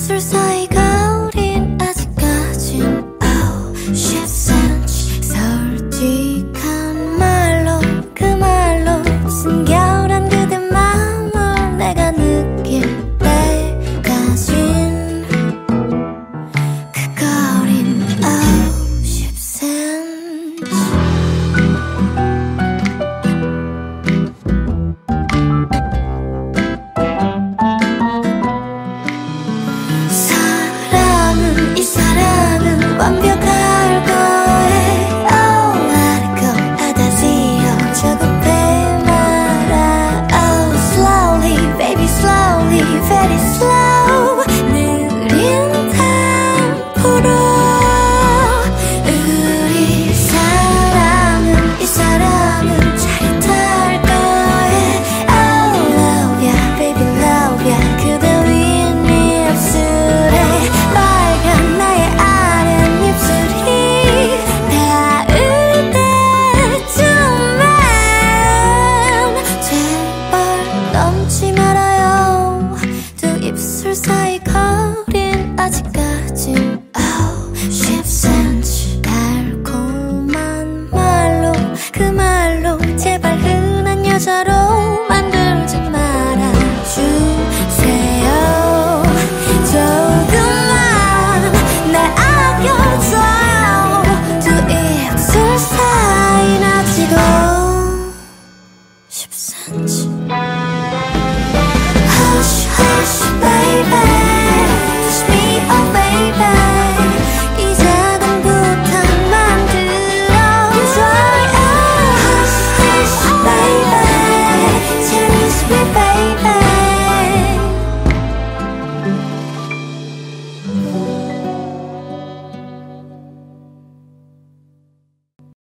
입술 사이 거린 아직까진 10cm 솔직한 말로 그 말로 순결한 그대 마음을 내가 느낄 때까진 그 거린 10cm 이 사람은 완벽할 거에 Oh let it go 아다지요 조급해 말아 Oh slowly baby slowly very slow 느린 템포로 우리 사랑은 이 사람은 짜릿할 거에 Oh love ya baby love ya 그대 윗입술에 나의 아랫입술이 닿을 때쯤엔 제발 넘지 말아요 두 입술 사이 거린 아직까진 10cm 달콤한 말로 그 말로 제발 흔한 여자로 만들지 말아주세요 조금만 날 아껴줘요 두 입술 사이 나 지금 10cm